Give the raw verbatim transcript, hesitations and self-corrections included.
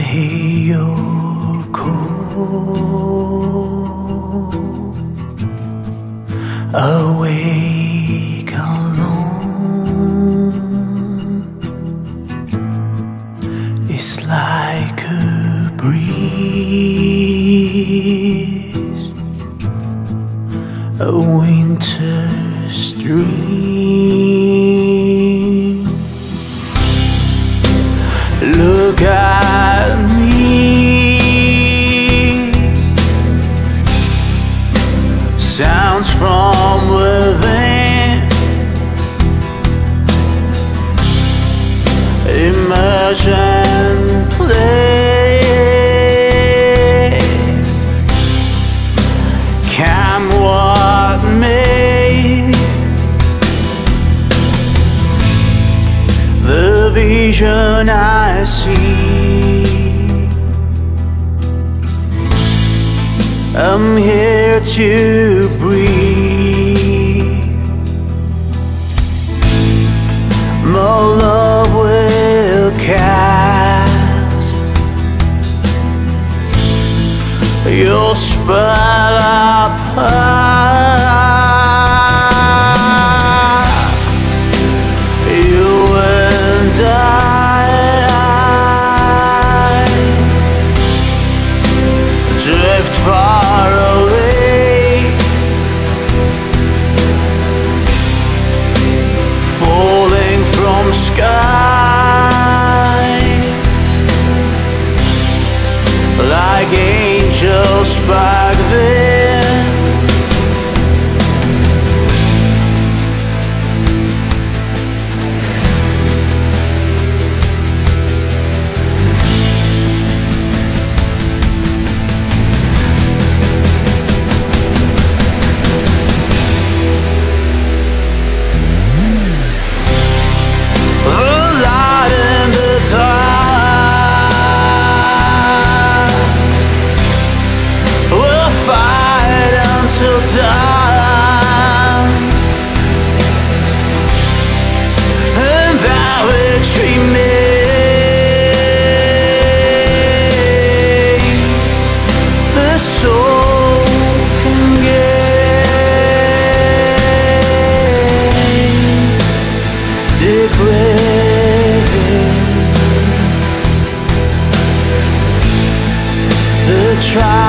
hear your call, awake alone. It's like a breeze, a winter's dream. Look at me, sounds from within, emerge and play. Come what may, the vision I see, I'm here to breathe. More love will cast your spell apart. You and I drift far away, falling from skies like angels back then. Till dawn, and that which remains, the soul can gain. Deep breathing, the trial.